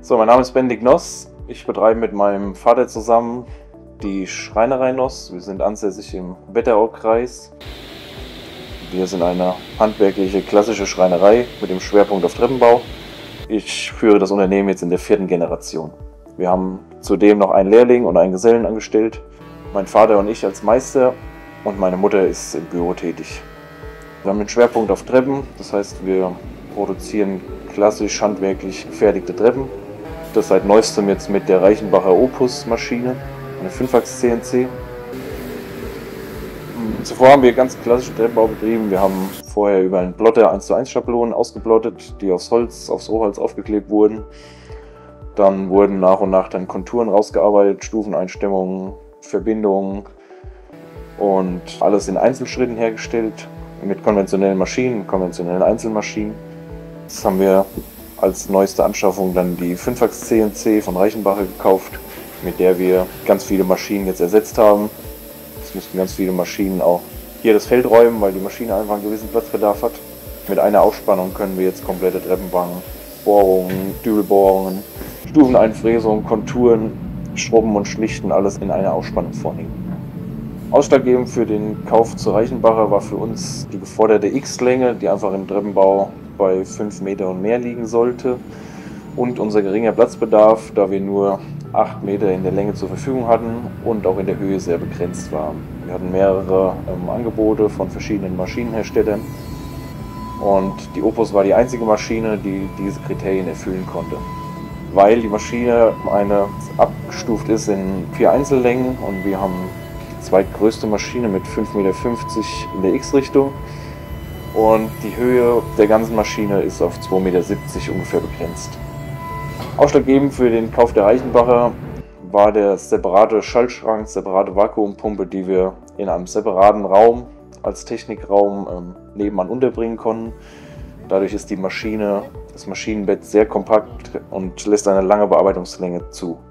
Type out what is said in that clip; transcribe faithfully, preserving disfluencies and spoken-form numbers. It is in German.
So, mein Name ist Bendik Noss. Ich betreibe mit meinem Vater zusammen die Schreinerei Noss. Wir sind ansässig im Wetteraukreis. Wir sind eine handwerkliche, klassische Schreinerei mit dem Schwerpunkt auf Treppenbau. Ich führe das Unternehmen jetzt in der vierten Generation. Wir haben zudem noch einen Lehrling und einen Gesellen angestellt. Mein Vater und ich als Meister und meine Mutter ist im Büro tätig. Wir haben den Schwerpunkt auf Treppen, das heißt, wir produzieren klassisch handwerklich gefertigte Treppen. Das seit neuestem jetzt mit der Reichenbacher Opus Maschine, eine fünfachs C N C. Zuvor haben wir ganz klassischen Treppenbau betrieben. Wir haben vorher über einen Plotter eins zu eins Schablonen ausgeplottet, die aufs Holz, aufs Rohholz aufgeklebt wurden. Dann wurden nach und nach dann Konturen rausgearbeitet, Stufeneinstimmungen, Verbindungen und alles in Einzelschritten hergestellt mit konventionellen Maschinen, konventionellen Einzelmaschinen. Das haben wir als neueste Anschaffung dann die fünfachs C N C von Reichenbacher gekauft, mit der wir ganz viele Maschinen jetzt ersetzt haben. Es mussten ganz viele Maschinen auch hier das Feld räumen, weil die Maschine einfach einen gewissen Platzbedarf hat. Mit einer Aufspannung können wir jetzt komplette Treppenbanken, Bohrungen, Dübelbohrungen, Stufeneinfräsungen, Konturen, Schrubben und Schlichten, alles in einer Aufspannung vornehmen. Ausschlaggebend für den Kauf zu Reichenbacher war für uns die geforderte X-Länge, die einfach im Treppenbau bei fünf Meter und mehr liegen sollte, und unser geringer Platzbedarf, da wir nur acht Meter in der Länge zur Verfügung hatten und auch in der Höhe sehr begrenzt waren. Wir hatten mehrere ähm, Angebote von verschiedenen Maschinenherstellern und die Opus war die einzige Maschine, die diese Kriterien erfüllen konnte. Weil die Maschine eine abgestuft ist in vier Einzellängen und wir haben die zweitgrößte Maschine mit fünf Meter fünfzig in der X-Richtung. Und die Höhe der ganzen Maschine ist auf zwei Meter siebzig ungefähr begrenzt. Ausschlaggebend für den Kauf der Reichenbacher war der separate Schaltschrank, separate Vakuumpumpe, die wir in einem separaten Raum als Technikraum ähm, nebenan unterbringen konnten. Dadurch ist die Maschine, das Maschinenbett sehr kompakt und lässt eine lange Bearbeitungslänge zu.